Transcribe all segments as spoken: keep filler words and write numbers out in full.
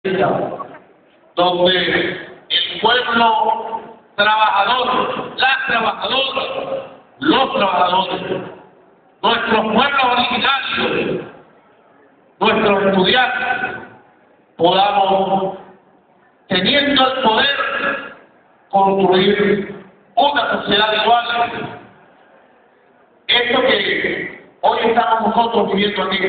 donde el pueblo trabajador, las trabajadoras, los trabajadores, nuestros pueblos originarios, nuestros estudiantes, podamos, teniendo el poder, construir una sociedad igual. Esto que hoy estamos nosotros viviendo aquí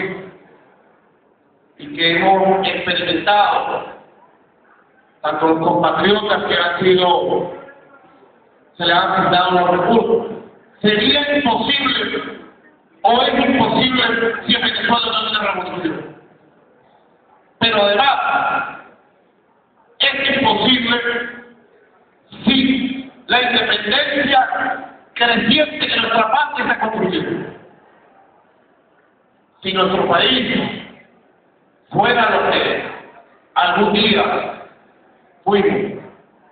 y que hemos experimentado, tanto los compatriotas que han sido, se les han quitado los recursos, sería imposible o es imposible si en Venezuela no hay una revolución. Pero además, es imposible si la independencia creciente que nuestra patria está construyendo. Si nuestro país fuera lo que algún día fuimos,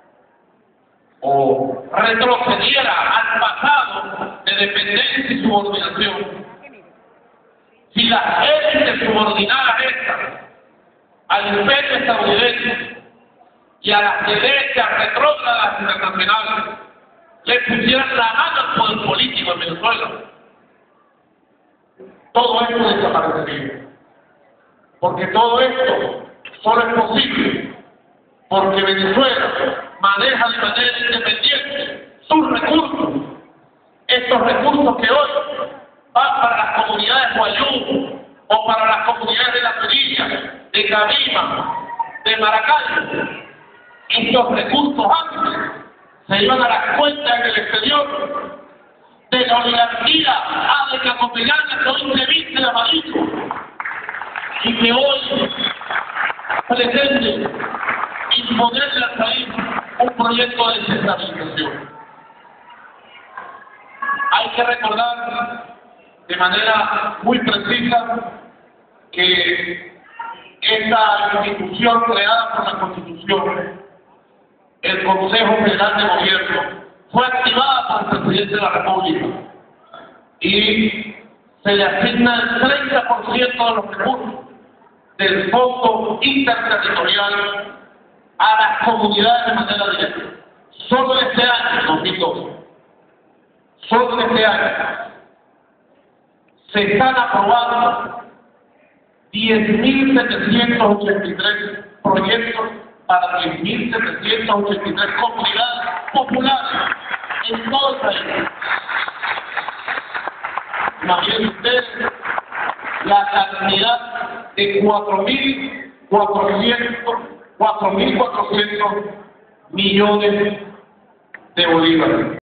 o retrocediera al pasado de dependencia y subordinación, si las élites subordinadas estas al imperio estadounidense y a las derechas retrógradas internacionales le pusieran la mano al poder político en Venezuela, todo esto desaparecería. Porque todo esto solo es posible porque Venezuela maneja de manera independiente sus recursos. Estos recursos que hoy van para las comunidades guayú o para las comunidades de La Turilla, de Cabima, de Maracay, estos recursos antes se iban a las cuentas en el exterior de la oligarquía a de Capopegana, que hoy se viste de amarillo y que hoy pretende imponerle al país un proyecto de desestabilización. Hay que recordar de manera muy precisa que esta institución creada por la Constitución, el Consejo Federal de Gobierno, fue activada por el Presidente de la República y se le asigna el treinta por ciento de los recursos del Fondo Interterritorial a las comunidades de manera directa. Solo este año, dos mil doce, solo este año, se están aprobando diez mil setecientos ochenta y tres proyectos para diez mil setecientas ochenta y tres comunidades populares en todo el país. Imaginen ustedes la cantidad de cuatro mil cuatrocientos millones de bolívares.